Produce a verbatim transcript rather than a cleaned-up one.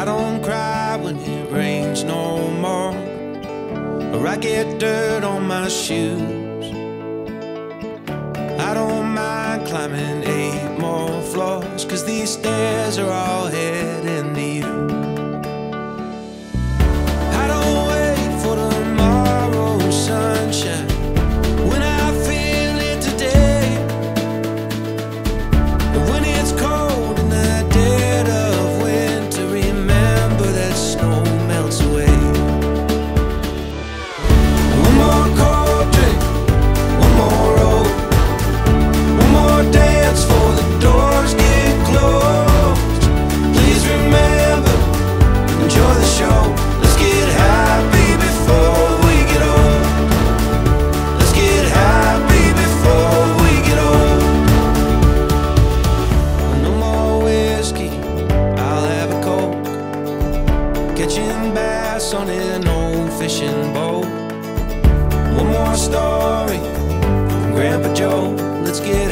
I don't cry when it rains no more, or I get dirt on my shoes. I don't mind climbing eight more floors, 'cause these stairs are all heading to you. I don't wait for tomorrow's sunshine when I feel it today. And when it's cold in the dead of winter, remember that snow melts away. One more cold drink, one more road, one more dance before the doors get closed. Please remember, enjoy the show. Let's get happy before we get old. Let's get happy before we get old. No more whiskey, I'll have a Coke. Catching bass on an old fishing boat. One more story from Grandpa Joe. Let's get